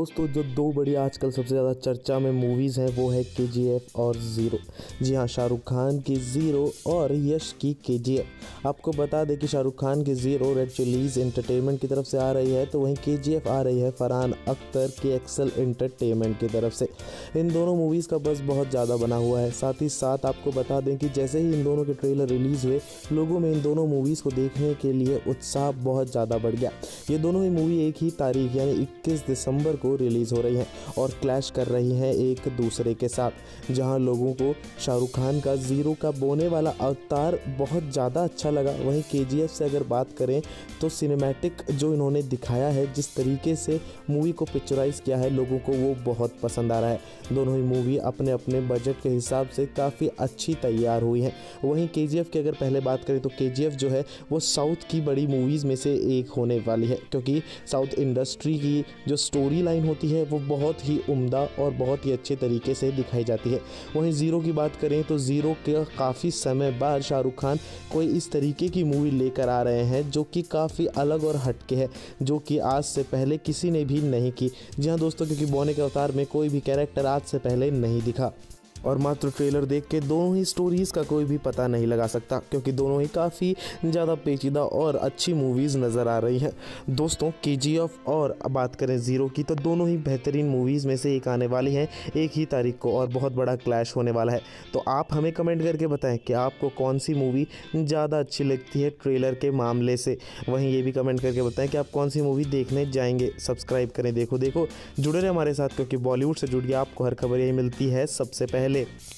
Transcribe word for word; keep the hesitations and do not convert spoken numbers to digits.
दोस्तों, जो दो बड़ी आजकल सबसे ज़्यादा चर्चा में मूवीज़ हैं वो है के जी एफ और ज़ीरो। जी हाँ, शाहरुख खान की ज़ीरो और यश की के जी एफ। आपको बता दें कि शाहरुख खान की ज़ीरो रेड चिलीज़ एंटरटेनमेंट की तरफ से आ रही है, तो वहीं के जी एफ आ रही है फरहान अख्तर के एक्सेल एंटरटेनमेंट की तरफ से। इन दोनों मूवीज़ का बज़ बहुत ज़्यादा बना हुआ है। साथ ही साथ आपको बता दें कि जैसे ही इन दोनों के ट्रेलर रिलीज़ हुए, लोगों में इन दोनों मूवीज़ को देखने के लिए उत्साह बहुत ज़्यादा बढ़ गया। ये दोनों ही मूवी एक ही तारीख यानी इक्कीस दिसंबर को रिलीज़ हो रही हैं और क्लैश कर रही हैं एक दूसरे के साथ। जहां लोगों को शाहरुख खान का ज़ीरो का बोने वाला अवतार बहुत ज़्यादा अच्छा लगा, वहीं के जी एफ से अगर बात करें तो सिनेमैटिक जो इन्होंने दिखाया है, जिस तरीके से मूवी को पिक्चराइज़ किया है, लोगों को वो बहुत पसंद आ रहा है। दोनों ही मूवी अपने अपने बजट के हिसाब से काफ़ी अच्छी तैयार हुई हैं। वहीं के जी एफ की अगर पहले बात करें तो के जी एफ जो है वो साउथ की बड़ी मूवीज़ में से एक होने वाली है, क्योंकि साउथ इंडस्ट्री की जो स्टोरी लाइन होती है वो बहुत ही उम्दा और बहुत ही अच्छे तरीके से दिखाई जाती है। वहीं ज़ीरो की बात करें तो ज़ीरो के काफ़ी समय बाद शाहरुख खान कोई इस तरीके की मूवी लेकर आ रहे हैं जो कि काफ़ी अलग और हटके है, जो कि आज से पहले किसी ने भी नहीं की। जी हाँ दोस्तों, क्योंकि बोने के अवतार में कोई भी कैरेक्टर आज से पहले नहीं दिखा और मात्र ट्रेलर देख के दोनों ही स्टोरीज़ का कोई भी पता नहीं लगा सकता, क्योंकि दोनों ही काफ़ी ज़्यादा पेचीदा और अच्छी मूवीज़ नज़र आ रही हैं। दोस्तों, के जी एफ और बात करें ज़ीरो की तो दोनों ही बेहतरीन मूवीज़ में से एक आने वाली हैं एक ही तारीख को और बहुत बड़ा क्लैश होने वाला है। तो आप हमें कमेंट करके बताएं कि आपको कौन सी मूवी ज़्यादा अच्छी लगती है ट्रेलर के मामले से। वहीं ये भी कमेंट करके बताएं कि आप कौन सी मूवी देखने जाएंगे। सब्सक्राइब करें, देखो देखो जुड़े रहे हमारे साथ, क्योंकि बॉलीवुड से जुड़िए आपको हर खबर यही मिलती है सबसे पहले।